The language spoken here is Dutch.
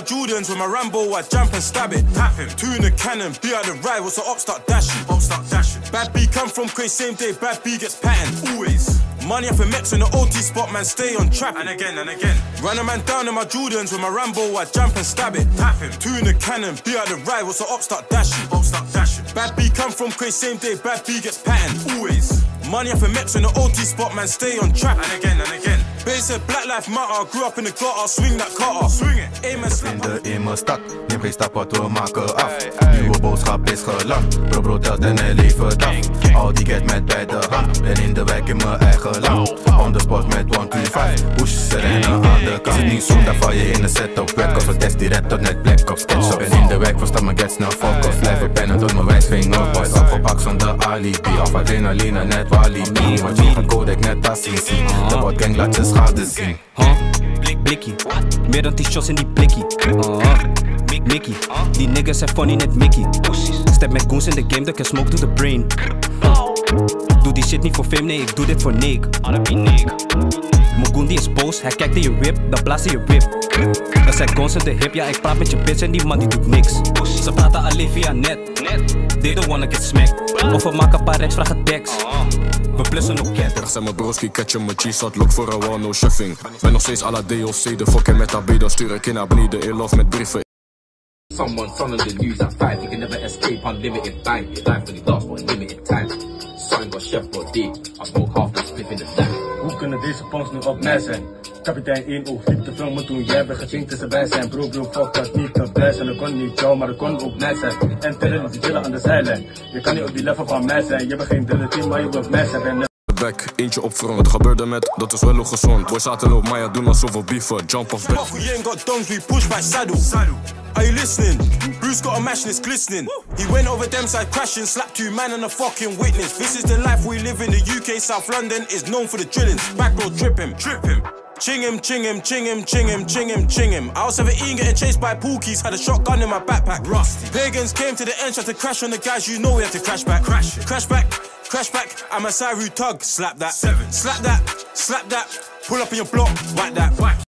Jordans with my Rambo, I jump and stab it. Tap him. Two in the cannon, be out the ride, what's the op start dashing? Op start dashing. Bad B come from Quay, same day, bad B gets patterned. Always. Money off a Mex in the OT spot, man, stay on trap. And again, and again. Run a man down in my Jordans with my Rambo, I jump and stab it. Tap him. Two in the cannon, be out the ride, what's the op start dashing? Op start dashing. Bad B come from Quay, same day, bad B gets patterned. Always. Money off a Mex in the OT spot, man, stay on trap. And again, and again. Bass said Black Lives Matter, grew up in the gutter, swing that cutter. Swing it. Aim and slap. Vrienden in mijn stad, neem geen stap wat we maken af. Nieuwe boodschap is geland, bro telt en hij levert af. Al die geld met bij de hand, ben in de wijk in mijn eigen land. On the spot met 125, push ze rennen aan de kant. Is het niet zo, dan val je in de set-up werk. Als we test direct tot net black ops sketch up. Ben in de wijk, verstaan me get snel focus. Blijven pennen tot mijn wijsvinger boys. Opgepakt zonder alibi, of adrenaline net walibi. Want je gaat codec net als CC, de botgang laat je schade zien. Blikkie, meer dan 10 shots in die blikkie. Mickey, die niggas zijn funny net Mickey. Step met goons in de game, dat kan smoke to the brain. Doe die shit niet voor fame, nee, ik doe dit voor Nick. Mijn goon die is boos, hij kijkt in je whip, dan blaast in je whip. Dat zijn guns in de hip, ja ik praat met je bitch en die man die doet niks. Ze praten alleen via net, they don't wanna get smacked. Of we maken een paar racks, vragen tekst. We plussen ook ketter. Zijn mijn broski, catchen mijn cheese hot, look voor een one, no shuffing. Ben nog steeds à la DLC, de fucking met Abido, stuur ik in naar beneden, in love met brieven. Someone on the news at 5, you can never escape unlimited time. Your life really lasts for a limited time. Son got chef got deep, I smoke half the spliff in the lamp. Hoe kunnen deze punks nu op mij zijn? Kapitein 1 oog, liep te filmen toen jij bent gechinkt tussen wij zijn. Bro, fuck dat niet te blij zijn. Dat kon niet jou, maar dat kon ook mij zijn. En terror die chillen aan de zijlijn. Je kan niet op die level van mij zijn. Je bent geen derde team, maar je wilt mij zijn. Back, eentje op front, wat gebeurde met, dat is wel nog gezond. Boys zaten op mij, doen alsof we beefen, jump off back. You ain't got dongs, we push by saddle. Are you listening? Bruce got a mash and it's glistening. He went over them side crashing, slapped 2 man and a fucking witness. This is the life we live in. The UK, South London is known for the drillings. Back road trip him. Ching him, ching him, ching him, ching him, ching him, ching him. I was 17 getting chased by Pookies, had a shotgun in my backpack. Rusty. Pagans came to the end, tried to crash on the guys, you know we had to crash back. Crash back, I'm a Saru tug. Slap that, slap that, slap that. Pull up in your block, whack that.